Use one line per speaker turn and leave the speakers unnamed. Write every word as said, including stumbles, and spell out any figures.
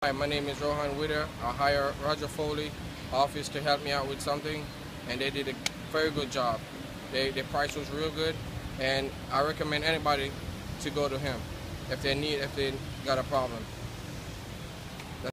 Hi, my name is Rohan Witter. I hire Roger Foley office to help me out with something, and they did a very good job. They, their price was real good, and I recommend anybody to go to him if they need, if they got a problem.